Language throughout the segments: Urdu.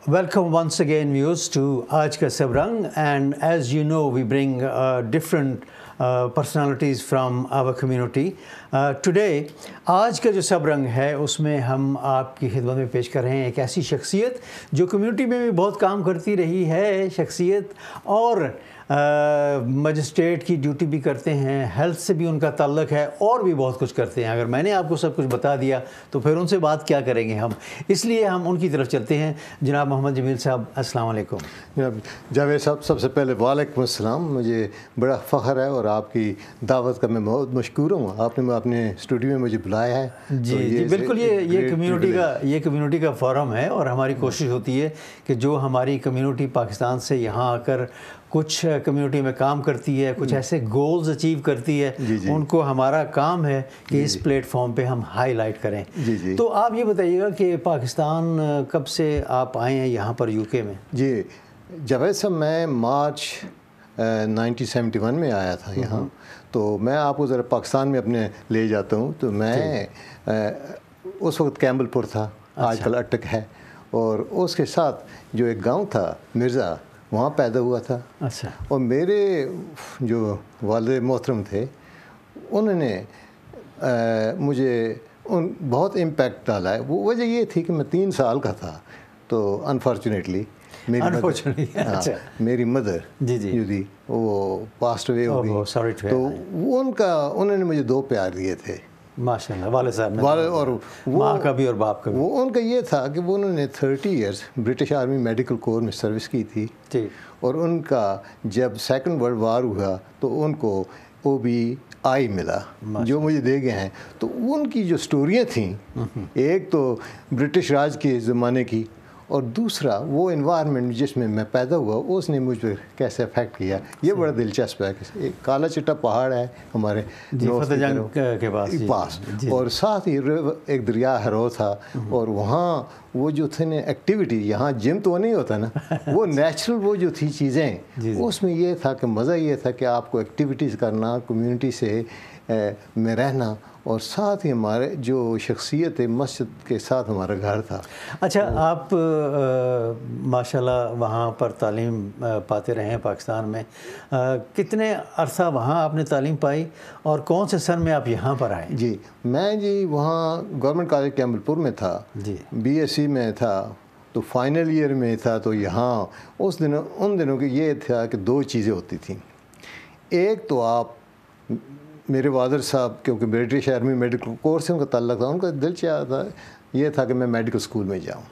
Welcome once again, viewers, to Aaj Ka Sabrang, and as you know, we bring different personalities from our community. Today, आज का जो सबरंग है उसमें हम आपकी खिदमत में पेश कर रहे हैं एक ऐसी शख्सियत जो कम्युनिटी में भी बहुत काम करती रही है, शख्सियत और मजिस्ट्रेट की ड्यूटी भी करते हैं, हेल्थ से भी उनका ताल्लुक़ है और भी बहुत कुछ करते हैं। अगर मैंने आपको सब कुछ बता दिया तो फिर उनसे बात क्या करेंगे हम, इसलिए हम उनकी तरफ चलते हैं। जनाब मोहम्मद जमील साहब, अस्सलाम वालेकुम। जावेद साहब, सबसे पहले वालेकुम अस्सलाम। मुझे बड़ा फ़ख्र है और आपकी दावत का मैं बहुत मशकूर हूँ। आपने अपने स्टूडियो में मुझे बुलाया है। जी जी बिल्कुल, ये कम्युनिटी का फोरम है और हमारी कोशिश होती है कि जो हमारी कम्युनिटी पाकिस्तान से यहाँ आकर कुछ कम्युनिटी में काम करती है, कुछ ऐसे गोल्स अचीव करती है, उनको हमारा काम है कि इस प्लेटफॉर्म पे हम हाईलाइट करें। तो आप ये बताइएगा कि पाकिस्तान कब से आप आए हैं यहाँ पर यूके में? जी जावेद साहब, मैं मार्च 1971 में आया था यहाँ। तो मैं आपको ज़रा पाकिस्तान में अपने ले जाता हूँ। तो मैं उस वक्त कैम्बलपुर था, आजकल अटक है, और उसके साथ जो एक गांव था मिर्ज़ा, वहाँ पैदा हुआ था। अच्छा। और मेरे जो वालिद मोहतरम थे उन्होंने मुझे बहुत इम्पैक्ट डाला है। वो वजह ये थी कि मैं 3 साल का था, तो अनफॉर्चुनेटली मेरी मदर जो थी वो पास्ट अवे हो गई। तो उन्होंने मुझे 2 प्यार दिए थे माशाल्लाह, वाले साहब और माँ का भी और बाप का भी। वो उनका ये था कि वो उन्होंने 30 years British army medical corps में सर्विस की थी। और उनका जब सेकंड वर्ल्ड वार हुआ तो उनको OBI मिला, जो मुझे दे गए हैं। तो उनकी जो स्टोरियाँ थीं, एक तो ब्रिटिश राज के ज़माने की, और दूसरा वो एनवायरनमेंट जिसमें मैं पैदा हुआ उसने मुझ पर कैसे अफेक्ट किया। ये बड़ा दिलचस्प है कि एक काला चिट्टा पहाड़ है हमारे फतेहजंग के पास और साथ ही एक दरिया हरो था। और वहाँ वो जो थे ना एक्टिविटी, यहाँ जिम तो नहीं होता ना, वो नेचुरल वो जो थी चीज़ें, उसमें ये था कि मज़ा ये था कि आपको एक्टिविटीज़ करना, कम्युनिटी से में रहना, और साथ ही हमारे जो शख्सियत है मस्जिद के साथ हमारा घर था। अच्छा, आप माशाल्लाह वहाँ पर तालीम पाते रहे हैं पाकिस्तान में। कितने अरसा वहाँ आपने तालीम पाई और कौन से सन में आप यहाँ पर आए? जी मैं वहाँ गवर्नमेंट कॉलेज कैम्बलपुर में था जी, BSc में था, तो फाइनल ईयर में था। तो यहाँ उन दिनों के ये था कि 2 चीज़ें होती थी। एक तो आप, मेरे वादर साहब क्योंकि ब्रिटिश आर्मी मेडिकल कोर्स से उनका ताल्लुक़ था, उनका दिल चाहता ये था कि मैं मेडिकल स्कूल में जाऊँ।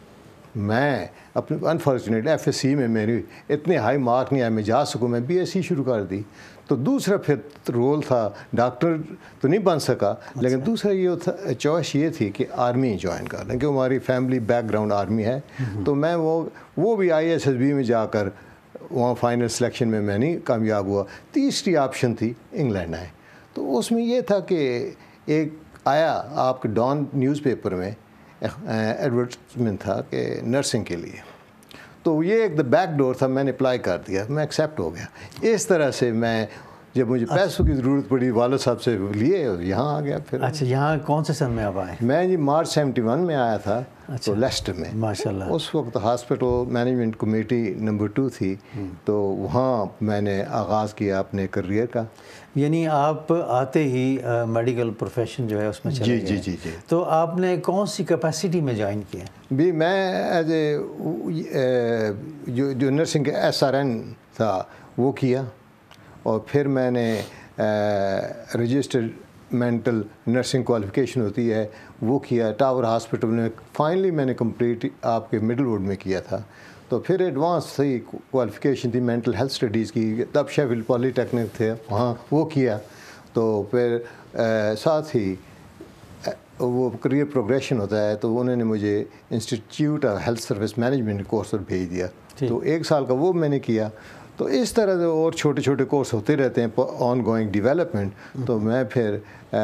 मैं अपने अनफॉर्चुनेट FSc में मेरी इतने हाई मार्क नहीं आए मैं जा सकूँ, मैं BSc शुरू कर दी। तो दूसरा फिर रोल था, डॉक्टर तो नहीं बन सका। लेकिन दूसरा ये था, चॉइस ये थी कि आर्मी ज्वाइन कर लें, क्योंकि हमारी फैमिली बैकग्राउंड आर्मी है। तो मैं वो भी ISSB में जाकर वहाँ फाइनल सिलेक्शन में मैं नहीं कामयाब हुआ। तीसरी ऑप्शन थी इंग्लैंड आए। तो उसमें ये था कि एक आया आपके डॉन न्यूज़पेपर में एडवर्टाइजमेंट था कि नर्सिंग के लिए। तो ये एक द बैक डोर था, मैंने अप्लाई कर दिया, मैं एक्सेप्ट हो गया। इस तरह से मैं, जब मुझे पैसों की ज़रूरत पड़ी, वालिद साहब से लिए और यहाँ आ गया फिर। अच्छा, यहाँ कौन से सन में आप आए? मैं जी मार्च 71 में आया था। अच्छा। तो लेस्टर में माशाल्लाह, उस वक्त हॉस्पिटल मैनेजमेंट कमेटी नंबर 2 थी। तो वहाँ मैंने आगाज़ किया अपने करियर का। यानी आप आते ही मेडिकल प्रोफेशन जो है उसमें चले गए। जी। तो आपने कौन सी कैपेसिटी में ज्वाइन किया? भी मैं एज ए जो नर्सिंग के SRN था वो किया, और फिर मैंने रजिस्टर्ड मेंटल नर्सिंग क्वालिफ़िकेशन होती है वो किया टावर हॉस्पिटल में। फाइनली मैंने कंप्लीट आपके मिडलवुड में किया था। तो फिर एडवांस थी क्वालिफ़िकेशन थी मेंटल हेल्थ स्टडीज़ की, तब शेफील्ड पॉलीटेक्निक थे वहाँ, वो किया। तो फिर साथ ही वो करियर प्रोग्रेशन होता है, तो उन्होंने मुझे institute of health service management course पर भेज दिया। तो 1 साल का वो मैंने किया। तो इस तरह से और छोटे छोटे कोर्स होते रहते हैं, ऑन गोइंग डेवलपमेंट। तो मैं फिर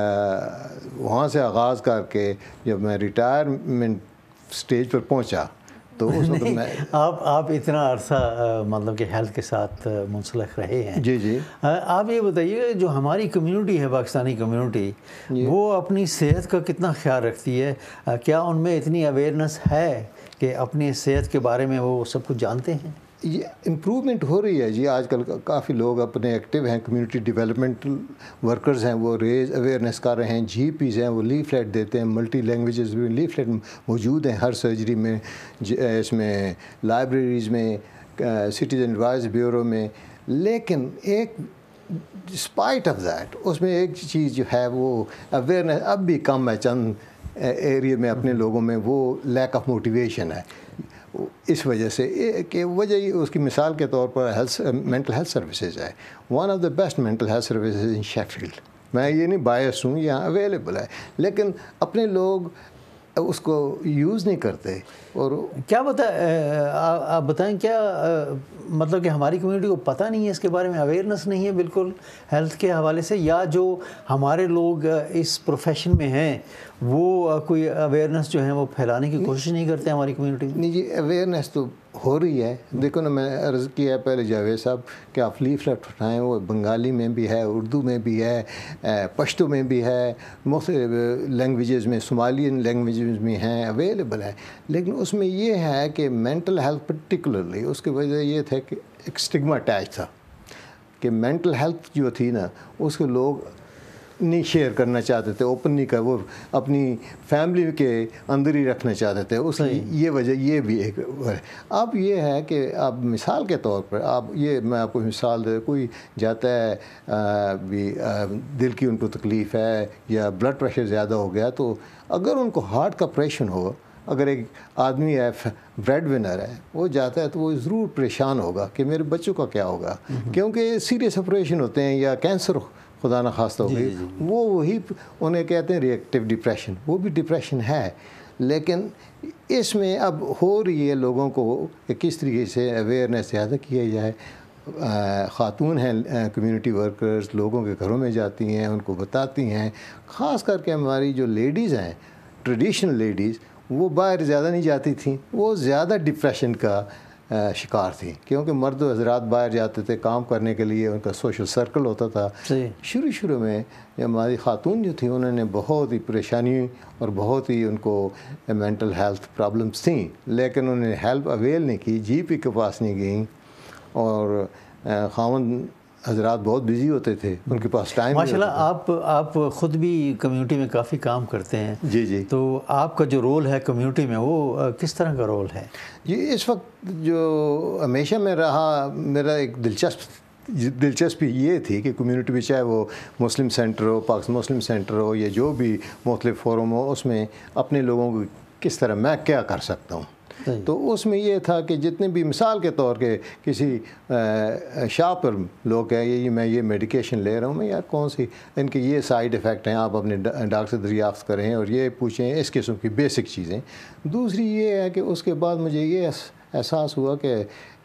वहाँ से आगाज़ करके जब मैं रिटायरमेंट स्टेज पर पहुँचा तो उस वक्त मैं आप इतना अरसा मतलब कि हेल्थ के साथ मुंसलिक रहे हैं। जी। आप ये बताइए, जो हमारी कम्युनिटी है, पाकिस्तानी कम्युनिटी, वो अपनी सेहत का कितना ख्याल रखती है? क्या उनमें इतनी अवेयरनेस है کہ اپنی صحت کے بارے میں وہ سب کچھ جانتے ہیں؟ یہ امپرومنٹ ہو رہی ہے جی. آج کل کافی لوگ اپنے ایکٹیو ہیں, کمیونٹی ڈیولپمنٹل ورکرز ہیں, وہ اویئرنیس کر رہے ہیں. جی پیز ہیں, وہ لیفلیٹ دیتے ہیں. ملٹی لینگویجز میں لیفلیٹ موجود ہیں ہر سرجری میں, اس میں لائبریریز میں, سٹیزن ایڈوائز بیورو میں. لیکن ایک ڈسپائٹ آف دیٹ اس میں ایک چیز جو ہے وہ اویئرنیس اب بھی کم ہے. چند ایریا میں اپنے لوگوں میں وہ لیک آف موٹیویشن ہے. اس وجہ سے کہ وجہ اس کی مثال کے طور پر مینٹل ہیلتھ سروسز ہے. One of the best mental health services in Sheffield. میں یہ نہیں بائس ہوں, یہاں اویلیبل ہے, لیکن اپنے لوگ اس کو یوز نہیں کرتے. اور کیا آپ بتائیں, کیا مطلب کہ ہماری کمیونٹی کو پتہ نہیں ہے اس کے بارے میں, اویئرنیس نہیں ہے بالکل ہیلتھ کے حوالے سے, یا جو ہمارے لوگ اس پروفیشن میں ہیں وہ کوئی اویئرنیس جو ہے وہ پھیلانے کی کوشش نہیں کرتے ہماری کمیونٹی میں؟ نہیں جی, اویئرنیس تو ہو رہی ہے. دیکھو نا, میں عرض کیا ہے پہلے جاوید صاحب کہ آپ لیفلیٹ اٹھائیں, وہ بنگالی میں بھی ہے, اردو میں بھی ہے, پشتو میں بھی ہے, مختلف لینگویجز میں, صومالین لینگویجز میں ہیں, اویلیبل ہے. لیکن اس میں یہ ہے کہ مینٹل ہیلتھ پرٹیکولرلی اس کی وجہ یہ تھا کہ ایک اسٹگما اٹیچ تھا کہ مینٹل ہیلتھ جو تھی نا اس کو لوگ نہیں شیئر کرنا چاہتے تھے, اوپن نہیں کر, وہ اپنی فیملی کے اندر ہی رکھنا چاہتے تھے. اس کی یہ وجہ یہ بھی ایک ہے. اب یہ ہے کہ اب مثال کے طور پر میں آپ کو مثال دے, کوئی جاتا ہے بھی دل کی ان کو تکلیف ہے یا بلڈ پریشر زیادہ ہو گیا, تو اگر ان کو ہارٹ کا آپریشن ہو, اگر ایک آدمی ہے بریڈ ونر ہے, وہ جاتا ہے تو وہ ضرور پریشان ہوگا کہ میرے بچوں کا کیا ہوگا, کیونکہ سیریس آپریشن ہوتے ہیں یا کینسر خدا نخواستہ ہو گئی, وہی انہیں کہتے ہیں ری ایکٹیو ڈپریشن. وہ بھی ڈپریشن ہے, لیکن اس میں اب ہو رہی ہے لوگوں کو کہ کس طریقے سے اویئرنیس زیادہ کیا جائے. خاتون ہیں کمیونٹی ورکرز, لوگوں کے گھروں میں جاتی ہیں, ان کو بتاتی ہیں. خاص کر کے ہماری جو لیڈیز ہیں, ٹریڈیشنل لیڈیز, وہ باہر زیادہ نہیں جاتی تھیں, وہ زیادہ ڈپریشن کا شکار تھیں, کیونکہ مرد و حضرات باہر جاتے تھے کام کرنے کے لیے, ان کا سوشل سرکل ہوتا تھا. شروع میں ہماری خاتون جو تھیں انہوں نے بہت ہی پریشانی اور بہت ہی ان کو مینٹل ہیلتھ پرابلمس تھیں, لیکن انہوں نے ہیلپ اویل نہیں کی, جی پی کے پاس نہیں گئیں. اور خاوند حضرات بہت بزی ہوتے تھے, ان کے پاس ٹائم. ماشاءاللہ آپ خود بھی کمیونٹی میں کافی کام کرتے ہیں. جی. تو آپ کا جو رول ہے کمیونٹی میں وہ کس طرح کا رول ہے؟ جی, اس وقت جو ہمیشہ میں رہا, میرا ایک دلچسپی یہ تھی کہ کمیونٹی میں چاہے وہ مسلم سینٹر ہو, پاکستان مسلم سینٹر ہو, یا جو بھی مختلف فورم ہو, اس میں اپنے لوگوں کو کس طرح میں کیا کر سکتا ہوں. تو اس میں یہ تھا کہ جتنے بھی مثال کے طور کے کسی شاپ پر لوگ کہیں میں یہ میڈیکیشن لے رہا ہوں, میں یار کون سی ان کے یہ سائیڈ ایفیکٹ ہیں, آپ اپنے ڈاکٹر سے دریافت کریں اور یہ پوچھیں, اس قسم کی بیسک چیزیں. دوسری یہ ہے کہ اس کے بعد مجھے یہ احساس ہوا کہ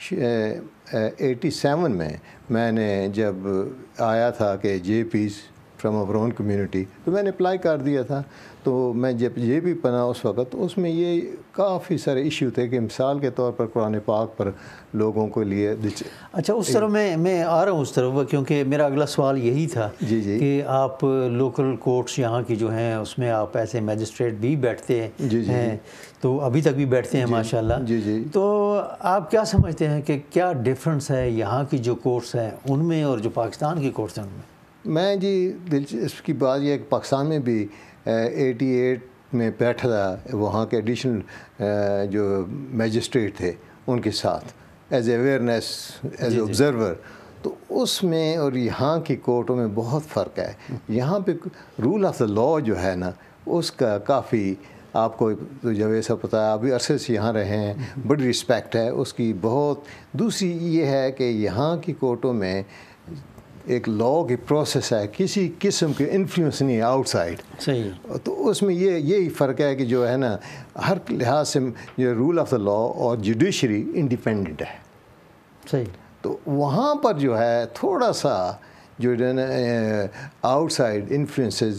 87 میں نے جب آیا تھا کہ GPs from our own community, تو میں نے اپلائی کر دیا تھا. تو میں جب یہ بھی پڑھا اس وقت, اس میں یہ کافی سارے ایشو تھے کہ مثال کے طور پر قرآن پاک پر لوگوں کو لیے. اچھا, اس طرح میں آ رہا ہوں اس طرف, کیونکہ میرا اگلا سوال یہی تھا کہ آپ لوکل کورٹس یہاں کی جو ہیں اس میں آپ ایسے میجسٹریٹ بھی بیٹھتے ہیں, تو ابھی تک بھی بیٹھتے ہیں ماشاءاللہ. تو آپ کیا سمجھتے ہیں کہ کیا ڈفرنس ہے یہاں کی جو کورٹس ہیں ان میں اور جو پاکستان کی کورٹس ہیں ان میں؟ میں جی دلچسپ کی بات یہ ہے کہ پاکستان میں بھی 88 میں بیٹھا تھا وہاں کے ایڈیشنل جو میجسٹریٹ تھے ان کے ساتھ as awareness, as a observer. تو اس میں اور یہاں کی کورٹوں میں بہت فرق ہے. یہاں پہ رول آف دا لا جو ہے نا, اس کا کافی آپ کو جب ایسا پتہ ہے, آپ بھی عرصے سے یہاں رہے ہیں, بڑی رسپیکٹ ہے اس کی بہت. دوسری یہ ہے کہ یہاں کی کورٹوں میں ایک لا کی پروسیس ہے, کسی قسم کے انفلوئنس نہیں آؤٹ سائڈ. صحیح. تو اس میں یہی فرق ہے کہ جو ہے نا ہر لحاظ سے جو رول آف دا لا اور جوڈیشری انڈیپینڈنٹ ہے. صحیح. تو وہاں پر جو ہے تھوڑا سا جو ہے نا outside influences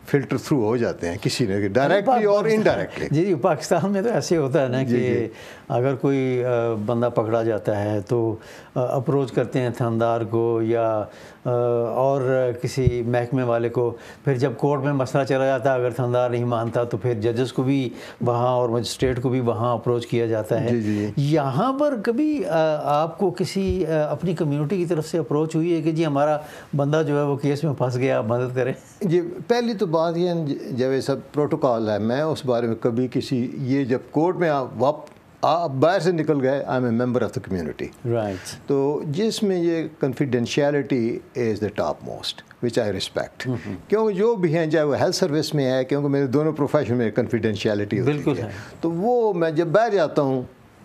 filter through ہو جاتے ہیں کسی نے ڈائریکٹلی اور انڈائریکٹلی. جی پاکستان میں تو ایسے ہوتا ہے نا کہ اگر کوئی بندہ پکڑا جاتا ہے تو اپروچ کرتے ہیں تھاندار کو یا اور کسی محکمے والے کو. پھر جب کورٹ میں مسئلہ چلا جاتا ہے اگر تھاندار نہیں مانتا تو پھر ججز کو بھی وہاں اور مجسٹریٹ کو بھی وہاں اپروچ کیا جاتا ہے. یہاں پر کبھی آپ کو کسی اپنی کمیونٹی کی طرف سے اپروچ ہوئی ہے کہ جی ہمارا بندہ جو ہے وہ کیس میں پھنس گیا, آپ مدد کریں؟ جی پہلی تو بات یہ جب یہ سب پروٹوکول ہے, میں اس بارے میں کبھی کسی یہ جب کورٹ میں آپ باہر سے نکل گئے, I am a member of the community, right, تو جس میں یہ confidentiality is the top most which I respect. کیونکہ جو بھی ہیں چاہے وہ ہیلتھ سروس میں ہے, کیونکہ میرے دونوں پروفیشن میں کنفیڈینشیلٹی ہوتی ہے, تو وہ میں جب باہر جاتا ہوں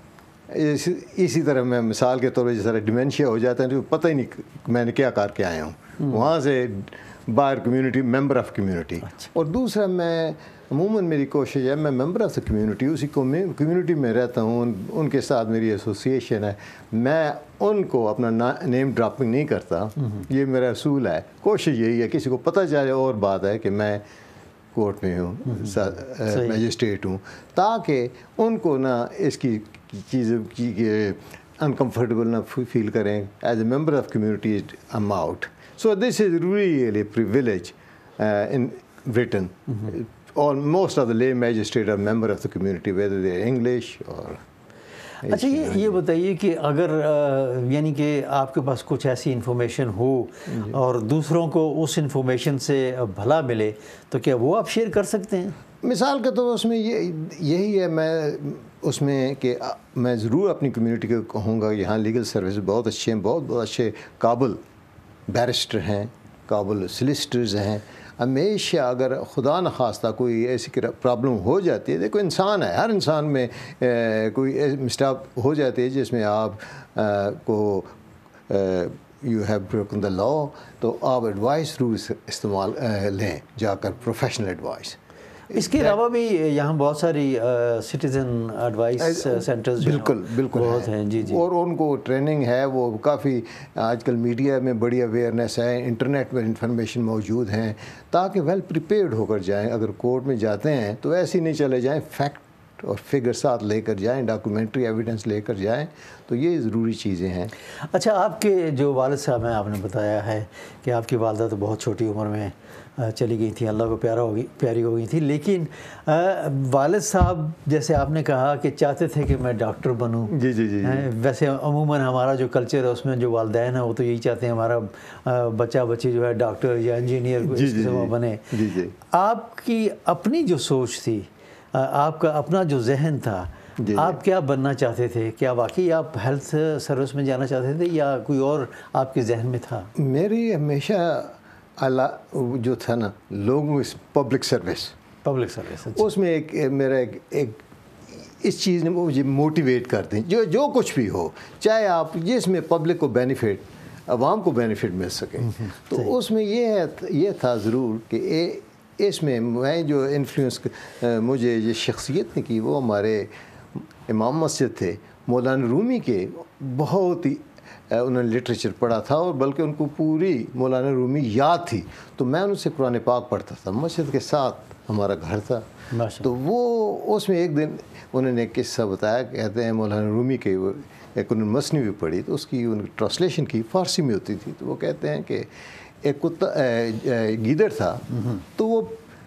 اسی طرح میں مثال کے طور پر جس طرح ڈیمینشیا ہو جاتا ہے تو پتہ ہی نہیں میں نے کیا کر کے آیا ہوں, وہاں سے باہر کمیونٹی ممبر آف کمیونٹی. اور دوسرا میں عموماً میری کوشش ہے میں ممبر آف دا کمیونٹی, اسی کمیونٹی میں رہتا ہوں, ان کے ساتھ میری ایسوسیشن ہے, میں ان کو اپنا نیم ڈراپنگ نہیں کرتا, یہ میرا اصول ہے. کوشش یہی ہے کسی کو پتہ چلے اور بات ہے کہ میں کورٹ میں ہوں, میجسٹریٹ ہوں, تاکہ ان کو نہ اس کی چیزیں کی انکمفرٹیبل نہ فیل کریں. As a member of community I'm out. So this is really a privilege in Britain. Most of the lay magistrates are member of the community, whether they are English or. اچھا یہ بتائیے کہ اگر یعنی کہ آپ کے پاس کچھ ایسی انفارمیشن ہو اور دوسروں کو اس انفارمیشن سے بھلا ملے تو کیا وہ آپ شیئر کر سکتے ہیں؟ مثال کے طور اس میں یہی ہے, میں اس میں کہ میں ضرور اپنی کمیونٹی کو کہوں گا یہاں لیگل سروس بہت اچھے ہیں, بہت اچھے قابل بیرسٹر ہیں, قابل سلسٹرز ہیں. ہمیشہ اگر خدا نخواستہ کوئی ایسی پرابلم ہو جاتی ہے, دیکھو انسان ہے, ہر انسان میں کوئی مسٹیک ہو جاتی ہے جس میں آپ کو you have broken the law, تو آپ ایڈوائس ضرور استعمال لیں جا کر, پروفیشنل ایڈوائس. اس کے علاوہ بھی یہاں بہت ساری سٹیزن ایڈوائس سینٹرز بالکل بہت ہیں. جی اور ان کو ٹریننگ ہے, وہ کافی آج کل میڈیا میں بڑی اویئرنیس ہے, انٹرنیٹ پر انفارمیشن موجود ہیں, تاکہ ویل پریپیئرڈ ہو کر جائیں. اگر کورٹ میں جاتے ہیں تو ایسے ہی نہیں چلے جائیں, فیکٹ اور فگر ساتھ لے کر جائیں, ڈاکومنٹری ایویڈنس لے کر جائیں, تو یہ ضروری چیزیں ہیں. اچھا آپ کے جو والد صاحب ہیں, آپ نے بتایا ہے کہ آپ کی والدہ تو بہت چھوٹی عمر میں چلی گئی تھیں, اللہ کو پیاری ہو گئی تھی, لیکن والد صاحب جیسے آپ نے کہا کہ چاہتے تھے کہ میں ڈاکٹر بنوں. جی ویسے عموماً ہمارا جو کلچر ہے اس میں جو والدین ہیں وہ تو یہی چاہتے ہیں ہمارا بچہ بچی جو ہے ڈاکٹر یا انجینئر بنے. آپ کی اپنی جو سوچ تھی, آپ کا اپنا جو ذہن تھا, آپ کیا بننا چاہتے تھے؟ کیا واقعی آپ ہیلتھ سروس میں جانا چاہتے تھے یا کوئی اور آپ کے ذہن میں تھا؟ میری ہمیشہ جو تھا نا لوگوں پبلک سروس اس میں ایک میرا ایک اس چیز نے مجھے موٹیویٹ کرتے ہیں, جو کچھ بھی ہو, چاہے آپ جس میں پبلک کو بینیفٹ, عوام کو بینیفٹ مل سکے. تو اس میں یہ تھا ضرور کہ اس میں جو انفلوئنس مجھے یہ شخصیت نے کی, وہ ہمارے امام مسجد تھے مولانا رومی کے. بہت ہی انہوں نے لٹریچر پڑھا تھا, اور بلکہ ان کو پوری مولانا رومی یاد تھی, تو میں ان سے قرآن پاک پڑھتا تھا. مسجد کے ساتھ ہمارا گھر تھا, تو وہ اس میں ایک دن انہوں نے ایک قصہ بتایا, کہتے ہیں مولانا رومی کے ایک انہوں نے مثنوی پڑھی, تو اس کی ان کی ٹرانسلیشن کی فارسی میں ہوتی تھی. تو وہ کہتے ہیں کہ ایک کتا گیدڑ تھا, تو وہ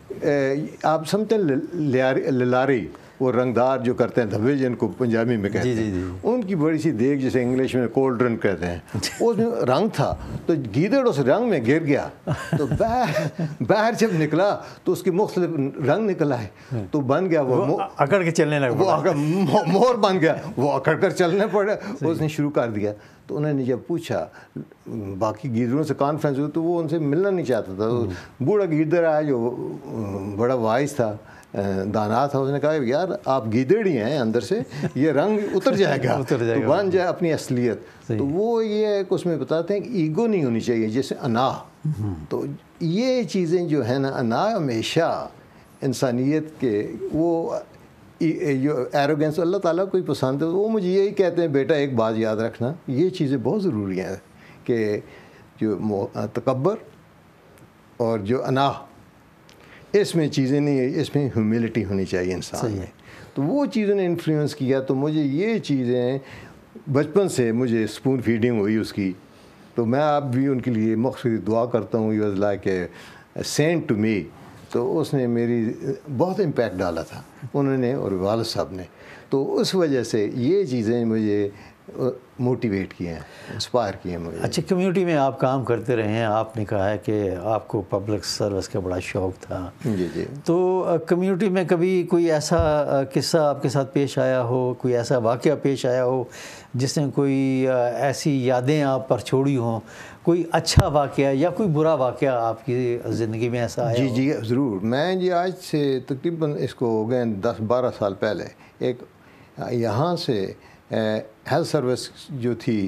آپ سمجھتے ہیں للاری, وہ رنگدار جو کرتے ہیں دھبے جن کو پنجابی میں کہتے ہیں, ان کی بڑی سی دیگ جسے انگلش میں کولڈرن کہتے ہیں, اس میں رنگ تھا, تو گیدڑ اس رنگ میں گر گیا, تو باہر جب نکلا تو اس کی مختلف رنگ نکل آئے, تو بن گیا وہ اکڑ کے چلنے لگا, وہ مور بن گیا, وہ اکڑ کر چلنے پڑے. اس نے شروع کر دیا. تو انہوں نے جب پوچھا باقی گیدڑوں سے کانفرنس ہوئی, تو وہ ان سے ملنا نہیں چاہتا تھا. بوڑھا گیدڑ آیا جو بڑا وائز تھا, دانا تھا, اس نے کہا یار آپ گیدڑ ہی ہیں اندر سے, یہ رنگ اتر جائے گا تو بن جائے اپنی اصلیت. تو وہ یہ اس میں بتاتے ہیں کہ ایگو نہیں ہونی چاہیے, جیسے انا. تو یہ چیزیں جو ہیں نا, انا ہمیشہ انسانیت کے وہ جو ایروگنس اللہ تعالیٰ کو ہی پسند ہے. وہ مجھے یہی کہتے ہیں بیٹا ایک بات یاد رکھنا, یہ چیزیں بہت ضروری ہیں, کہ جو تکبر اور جو انا, اس میں چیزیں نہیں ہے، اس میں ہیوملٹی ہونی چاہیے انسان میں. تو وہ چیزوں نے انفلوئنس کیا. تو مجھے یہ چیزیں بچپن سے مجھے اسپون فیڈنگ ہوئی اس کی. تو میں اب بھی ان کے لیے مخصوص دعا کرتا ہوں. He was like a saint to me. تو اس نے میری بہت امپیکٹ ڈالا تھا انہوں نے اور والد صاحب نے. تو اس وجہ سے یہ چیزیں مجھے موٹیویٹ کیے ہیں، انسپائر کیے ہیں مجھے. اچھا، کمیونٹی میں آپ کام کرتے رہے ہیں، آپ نے کہا ہے کہ آپ کو پبلک سروس کا بڑا شوق تھا. جی جی. تو کمیونٹی میں کبھی کوئی ایسا قصہ آپ کے ساتھ پیش آیا ہو، کوئی ایسا واقعہ پیش آیا ہو جس نے کوئی ایسی یادیں آپ پر چھوڑی ہوں، کوئی اچھا واقعہ یا کوئی برا واقعہ آپ کی زندگی میں ایسا آیا؟ جی جی ضرور. میں جی آج سے تقریباً اس کو ہو گئے 10-12 سال پہلے ایک یہاں سے ہیلتھ سروس جو تھی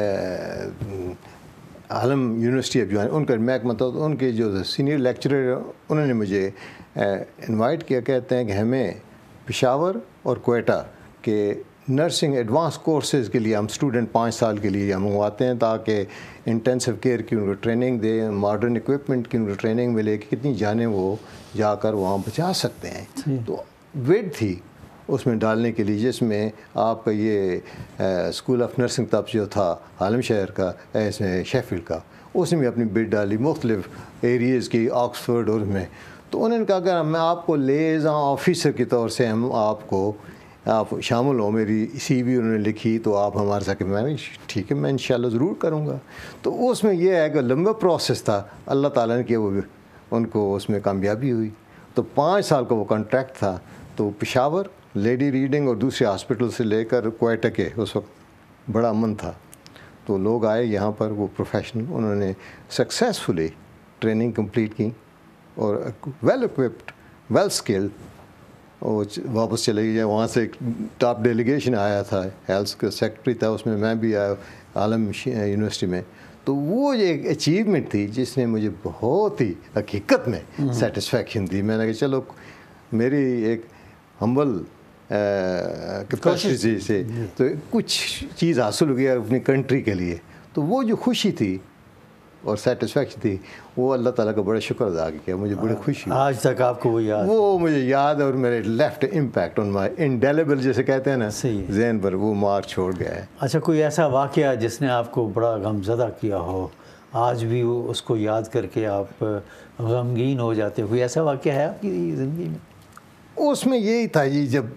عالم یونیورسٹی آف جوان، ان کا میں مطلب ان کے جو سینئر لیکچرر انہوں نے مجھے انوائٹ کیا. کہتے ہیں کہ ہمیں پشاور اور کوئٹہ کے نرسنگ ایڈوانس کورسز کے لیے ہم اسٹوڈنٹ 5 سال کے لیے ہم منگواتے ہیں تاکہ انٹینسو کیئر کی ان کو ٹریننگ دیں، ماڈرن اکوپمنٹ کی ان کو ٹریننگ ملے کہ کتنی جانیں وہ جا کر وہاں بچا سکتے ہیں. تو ویٹ تھی اس میں ڈالنے کے لیے، جس میں آپ کا یہ اسکول آف نرسنگ تب جو تھا عالم شہر کا، اس میں شیفیلڈ کا، اس نے بھی اپنی بڈ ڈالی مختلف ایریز کی، آکسفورڈ اور میں. تو انہوں نے کہا کہ میں آپ کو لیزاں آفیسر کے طور سے ہم آپ شامل ہوں. میری سی وی انہوں نے لکھی تو آپ ہمارے ساتھ. میں نے ٹھیک ہے، میں انشاءاللہ ضرور کروں گا. تو اس میں یہ ہے کہ لمبا پروسیس تھا، اللہ تعالیٰ نے کیا وہ ان کو اس میں کامیابی ہوئی. تو 5 سال کا وہ کانٹریکٹ تھا. تو پشاور لیڈی ریڈنگ اور دوسرے ہاسپٹل سے لے کر کوئٹہ کے اس وقت بڑا امن تھا. تو لوگ آئے یہاں پر، وہ پروفیشنل، انہوں نے سکسیزفلی ٹریننگ کمپلیٹ کی اور ویل اکوپڈ، ویل اسکلڈ، اور واپس چلے گئے. وہاں سے ایک ٹاپ ڈیلیگیشن آیا تھا، ہیلتھ کا سیکرٹری تھا، اس میں بھی آیا عالم یونیورسٹی میں. تو وہ ایک اچیومنٹ تھی جس نے مجھے بہت ہی حقیقت میں سیٹسفیکشن دی. میں نے کہا چلو میری ایک ہمبل کیپیسٹی سے تو کچھ چیز حاصل ہو گیا اپنی کنٹری کے لیے. تو وہ جو خوشی تھی اور سیٹسفیکشن تھی، وہ اللہ تعالیٰ کا بڑا شکر ادا کیا. مجھے بڑی خوشی آج تک آپ کو وہ مجھے یاد، اور میرے لیفٹ امپیکٹ آن مائی انڈیلیبل جیسے کہتے ہیں نا ذہن پر، وہ مارک چھوڑ گیا ہے. اچھا، کوئی ایسا واقعہ جس نے آپ کو بڑا غمزدہ کیا ہو، آج بھی اس کو یاد کر کے آپ غمگین ہو جاتے ہو، کوئی ایسا واقعہ ہے آپ کی زندگی میں؟ اس میں یہی تھا جی، جب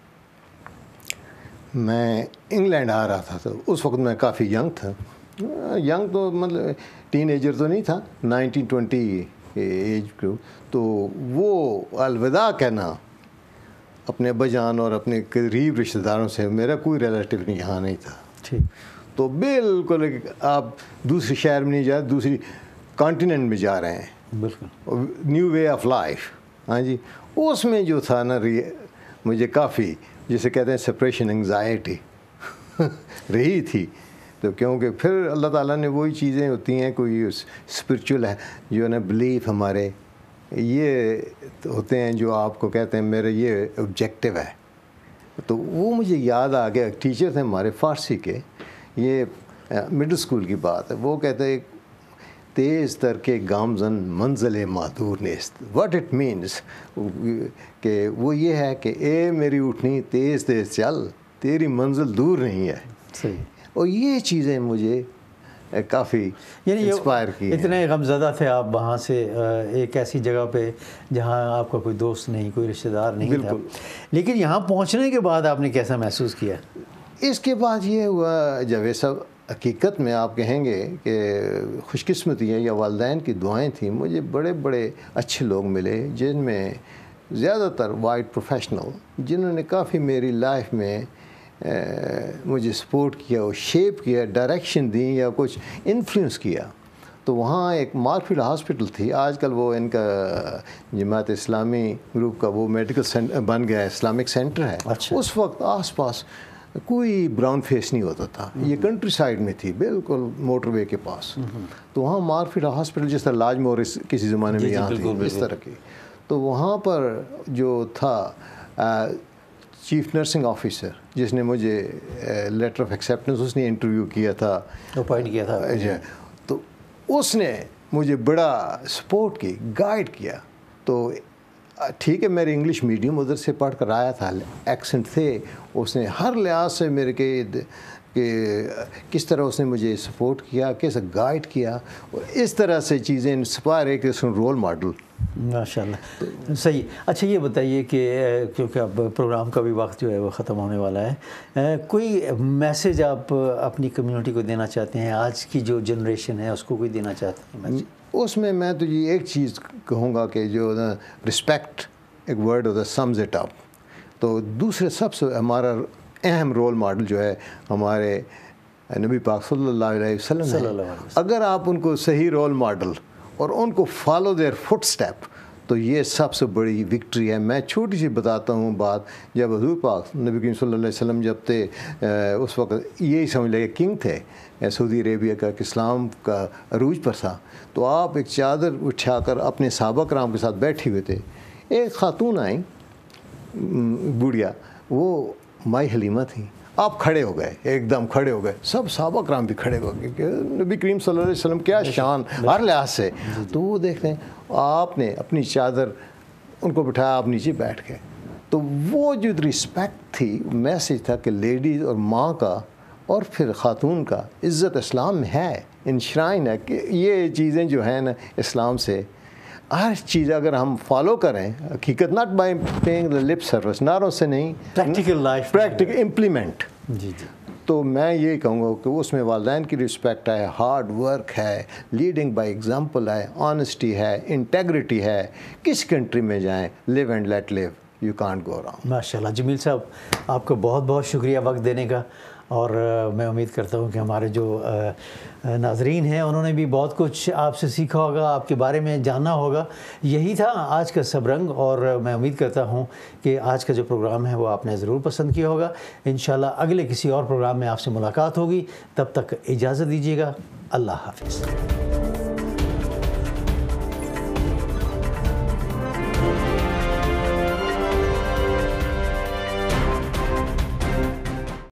میں انگلینڈ آ رہا تھا تو اس وقت میں کافی ینگ تھا. ینگ تو مطلب ٹین ایجر تو نہیں تھا، 19-20 ایج کو. تو وہ الوداع کہنا اپنے ابا جان اور اپنے قریب رشتہ داروں سے، میرا کوئی ریلیٹیو نہیں یہاں نہیں تھا. ٹھیک. تو بالکل آپ دوسرے شہر میں نہیں جا رہے، دوسری کانٹیننٹ میں جا رہے ہیں. بالکل نیو وے آف لائف. ہاں جی. اس میں جو تھا نا مجھے کافی، جسے کہتے ہیں سپریشن انگزائٹی رہی تھی. تو کیونکہ پھر اللہ تعالیٰ نے وہی چیزیں ہوتی ہیں، کوئی اسپرچول ہے جو ہے نا بلیف ہمارے یہ ہوتے ہیں جو آپ کو کہتے ہیں میرا یہ آبجیکٹیو ہے. تو وہ مجھے یاد آ گیا. ٹیچر تھے ہمارے فارسی کے، یہ مڈل اسکول کی بات ہے. وہ کہتے ہیں تیز تر کے گامزن منزل معذور نیست. واٹ اٹ مینس کہ وہ یہ ہے کہ اے میری اٹھنی تیز تیز چل، تیری منزل دور نہیں ہے. صحیح. اور یہ چیزیں مجھے کافی انسپائر کی. اتنے غمزدہ تھے آپ وہاں سے ایک ایسی جگہ پہ جہاں آپ کا کوئی دوست نہیں، کوئی رشتہ دار نہیں تھا. لیکن یہاں پہنچنے کے بعد آپ نے کیسا محسوس کیا؟ اس کے بعد یہ ہوا، جب یہ سب حقیقت میں آپ کہیں گے کہ خوش قسمتی ہے یا والدین کی دعائیں تھیں. مجھے بڑے بڑے اچھے لوگ ملے جن میں زیادہ تر وائٹ پروفیشنل، جنہوں نے کافی میری لائف میں مجھے سپورٹ کیا اور شیپ کیا، ڈائریکشن دی یا کچھ انفلوئنس کیا. تو وہاں ایک مارکفیلڈ ہاسپٹل تھی، آج کل وہ ان کا جماعت اسلامی گروپ کا وہ میڈیکل سینٹر بن گیا ہے، اسلامک سینٹر ہے. اس وقت آس پاس کوئی براؤن فیس نہیں ہوتا تھا. یہ کنٹری سائڈ میں تھی، بالکل موٹر وے کے پاس. تو وہاں مارکفیلڈ ہاسپٹل جس طرح لاج مورس کسی زمانے میں یہاں تھی، اس طرح کی. تو وہاں پر جو تھا چیف نرسنگ آفیسر جس نے مجھے لیٹر آف ایکسیپٹنس، اس نے انٹرویو کیا تھا، اپوائنٹ کیا تھا. تو اس نے مجھے بڑا سپورٹ کی، گائیڈ کیا. تو ٹھیک ہے میری انگلش میڈیم ادھر سے پڑھ کر آیا تھا, ایکسنٹ تھے, اس نے ہر لحاظ سے میرے کہ کس طرح اس نے مجھے سپورٹ کیا, کیسے گائیڈ کیا, اور اس طرح سے چیزیں انسپائر ہے کہ اس نے رول ماڈل. ماشاء اللہ, صحیح. اچھا یہ بتائیے کہ کیونکہ اب پروگرام کا بھی وقت جو ہے وہ ختم ہونے والا ہے, کوئی میسیج آپ اپنی کمیونٹی کو دینا چاہتے ہیں, آج کی جو جنریشن ہے اس کو کوئی دینا چاہتے ہیں؟ اس میں تو یہ ایک چیز کہوں گا کہ جو رسپیکٹ ایک ورڈ ہوتا ہے, سمز اٹ اپ. تو دوسرے سب سے ہمارا اہم رول ماڈل جو ہے ہمارے نبی پاک صلی اللہ علیہ وسلم ہے. اگر آپ ان کو صحیح رول ماڈل اور ان کو فالو دیئر فٹ سٹیپ, تو یہ سب سے بڑی وکٹری ہے. میں چھوٹی سی بتاتا ہوں بات. جب حضور پاک نبی کریم صلی اللہ علیہ وسلم جب تھے, اس وقت یہی سمجھ لے کہ کنگ تھے سعودی عربیہ کا, کہ اسلام کا عروج پر تھا, تو آپ ایک چادر اٹھا کر اپنے صحابہ کرام کے ساتھ بیٹھے ہوئے تھے. ایک خاتون آئیں بوڑھیا, وہ مائی حلیمہ تھیں. آپ کھڑے ہو گئے, ایک دم کھڑے ہو گئے, سب صحابہ کرام بھی کھڑے ہو گئے کہ نبی کریم صلی اللہ علیہ وسلم کیا شان ہر لحاظ سے. تو وہ دیکھتے ہیں آپ نے اپنی چادر ان کو بٹھایا, آپ نیچے بیٹھ گئے. تو وہ جو رسپیکٹ تھی, میسیج تھا کہ لیڈیز اور ماں کا اور پھر خاتون کا عزت اسلام میں ہے, انشرائن ہے, کہ یہ چیزیں جو ہیں نا اسلام سے ہر چیز اگر ہم فالو کریں, حقیقت not by paying the lip service, نعروں سے نہیں, پریکٹیکل لائف, پریکٹیکل امپلیمنٹ. جی جی. تو میں یہ کہوں گا کہ اس میں والدین کی رسپیکٹ ہے, ہارڈ ورک ہے, لیڈنگ بائی ایگزامپل ہے, آنیسٹی ہے, انٹیگریٹی ہے. کس کنٹری میں جائیں, live and let live, you can't go wrong. ماشاء اللہ. جمیل صاحب آپ کو بہت بہت شکریہ وقت دینے کا, اور میں امید کرتا ہوں کہ ہمارے جو ناظرین ہیں انہوں نے بھی بہت کچھ آپ سے سیکھا ہوگا, آپ کے بارے میں جاننا ہوگا. یہی تھا آج کا سبرنگ, اور میں امید کرتا ہوں کہ آج کا جو پروگرام ہے وہ آپ نے ضرور پسند کیا ہوگا. انشاءاللہ اگلے کسی اور پروگرام میں آپ سے ملاقات ہوگی. تب تک اجازت دیجیے گا. اللہ حافظ.